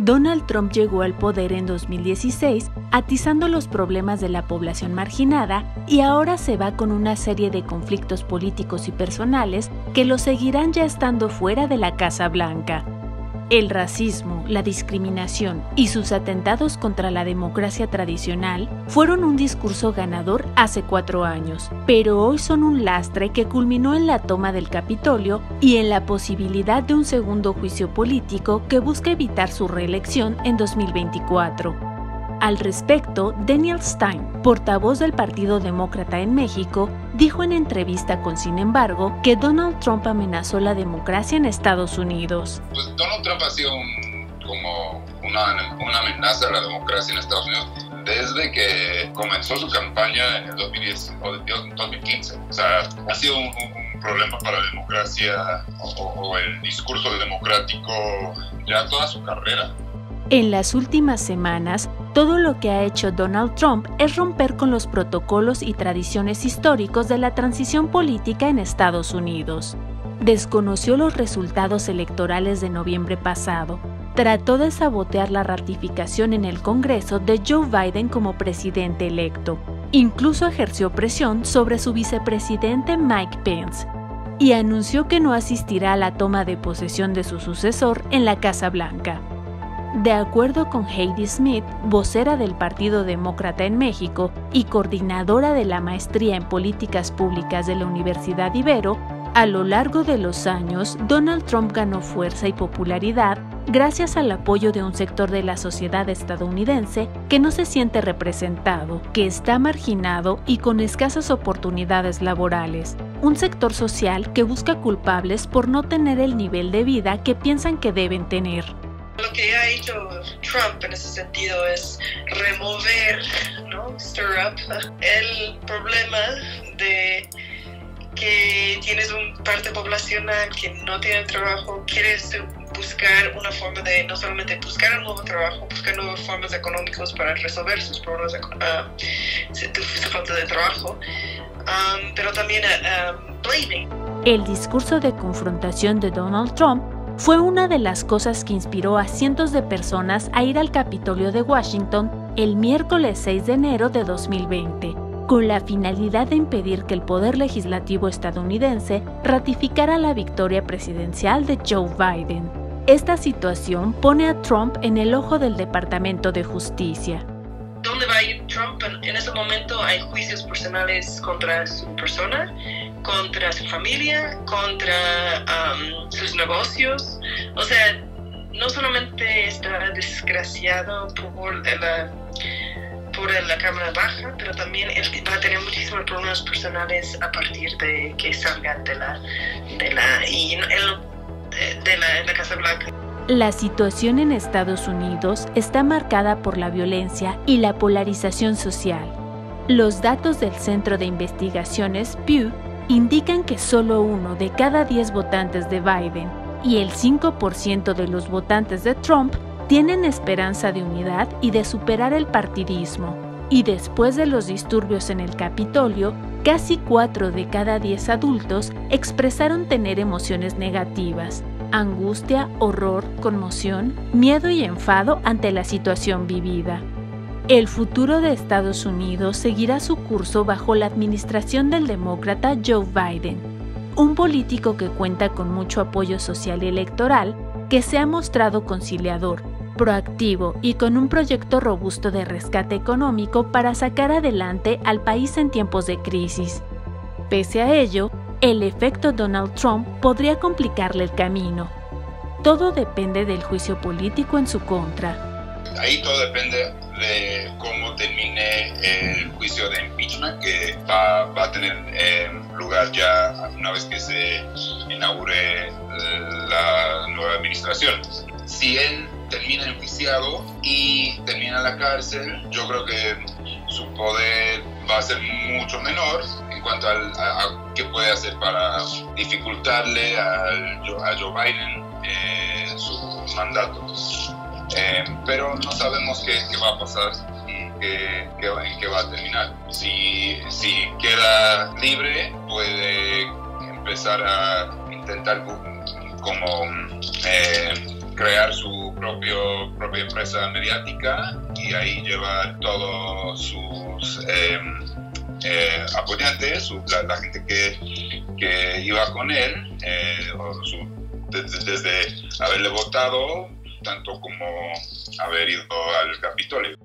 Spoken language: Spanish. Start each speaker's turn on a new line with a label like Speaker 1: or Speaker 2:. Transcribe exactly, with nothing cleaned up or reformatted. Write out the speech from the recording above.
Speaker 1: Donald Trump llegó al poder en dos mil dieciséis, atizando los problemas de la población marginada, y ahora se va con una serie de conflictos políticos y personales que lo seguirán ya estando fuera de la Casa Blanca. El racismo, la discriminación y sus atentados contra la democracia tradicional fueron un discurso ganador hace cuatro años, pero hoy son un lastre que culminó en la toma del Capitolio y en la posibilidad de un segundo juicio político que busca evitar su reelección en dos mil veinticuatro. Al respecto, Daniel Stein, portavoz del Partido Demócrata en México, dijo en entrevista con Sin embargo que Donald Trump amenazó la democracia en Estados Unidos.
Speaker 2: Pues Donald Trump ha sido un, como una, una amenaza a la democracia en Estados Unidos desde que comenzó su campaña en el dos mil diez o dos mil quince. O sea, ha sido un, un problema para la democracia o, o el discurso democrático ya toda su carrera.
Speaker 1: En las últimas semanas, todo lo que ha hecho Donald Trump es romper con los protocolos y tradiciones históricos de la transición política en Estados Unidos. Desconoció los resultados electorales de noviembre pasado. Trató de sabotear la ratificación en el Congreso de Joe Biden como presidente electo. Incluso ejerció presión sobre su vicepresidente Mike Pence y anunció que no asistirá a la toma de posesión de su sucesor en la Casa Blanca. De acuerdo con Heidi Smith, vocera del Partido Demócrata en México y coordinadora de la Maestría en Políticas Públicas de la Universidad Ibero, a lo largo de los años, Donald Trump ganó fuerza y popularidad gracias al apoyo de un sector de la sociedad estadounidense que no se siente representado, que está marginado y con escasas oportunidades laborales. Un sector social que busca culpables por no tener el nivel de vida que piensan que deben tener.
Speaker 3: Lo que ha hecho Trump en ese sentido es remover, ¿no? Stir up el problema de que tienes una parte poblacional que no tiene trabajo, quieres buscar una forma de no solamente buscar un nuevo trabajo, buscar nuevas formas económicas para resolver sus problemas, uh, su, su falta de trabajo, um, pero también uh, um, blaming.
Speaker 1: El discurso de confrontación de Donald Trump fue una de las cosas que inspiró a cientos de personas a ir al Capitolio de Washington el miércoles seis de enero de dos mil veinte, con la finalidad de impedir que el poder legislativo estadounidense ratificara la victoria presidencial de Joe Biden. Esta situación pone a Trump en el ojo del Departamento de Justicia.
Speaker 3: ¿Dónde va a ir Trump? En ese momento hay juicios personales contra su persona, contra su familia, contra um, sus negocios. O sea, no solamente está desgraciado por la, por la Cámara Baja, pero también él va a tener muchísimos problemas personales a partir de que salga de la, de la, y, de la, de la Casa Blanca.
Speaker 1: La situación en Estados Unidos está marcada por la violencia y la polarización social. Los datos del Centro de Investigaciones Pew indican que solo uno de cada diez votantes de Biden y el cinco por ciento de los votantes de Trump tienen esperanza de unidad y de superar el partidismo. Y después de los disturbios en el Capitolio, casi cuatro de cada diez adultos expresaron tener emociones negativas: angustia, horror, conmoción, miedo y enfado ante la situación vivida. El futuro de Estados Unidos seguirá su curso bajo la administración del demócrata Joe Biden, un político que cuenta con mucho apoyo social y electoral, que se ha mostrado conciliador, proactivo y con un proyecto robusto de rescate económico para sacar adelante al país en tiempos de crisis. Pese a ello, el efecto Donald Trump podría complicarle el camino. Todo depende del juicio político en su contra.
Speaker 2: Ahí todo depende de cómo termine el juicio de impeachment que va, va a tener eh, lugar ya una vez que se inaugure la nueva administración. Si él termina enjuiciado y termina en la cárcel, yo creo que su poder va a ser mucho menor en cuanto al, a, a qué puede hacer para dificultarle al, a Joe Biden eh, su mandato. Eh, pero no sabemos qué, qué va a pasar y qué, qué, qué va a terminar. Si, si queda libre, puede empezar a intentar como eh, crear su propio, propia empresa mediática y ahí lleva todos sus eh, eh, apoyantes, su, la, la gente que, que iba con él, eh, o su, desde, desde haberle votado, tanto como haber ido al Capitolio.